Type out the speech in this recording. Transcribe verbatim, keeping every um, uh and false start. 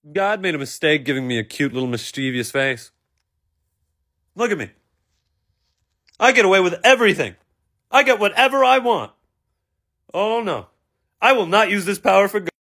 God made a mistake giving me a cute little mischievous face. Look at me. I get away with everything. I get whatever I want. Oh no. I will not use this power for good.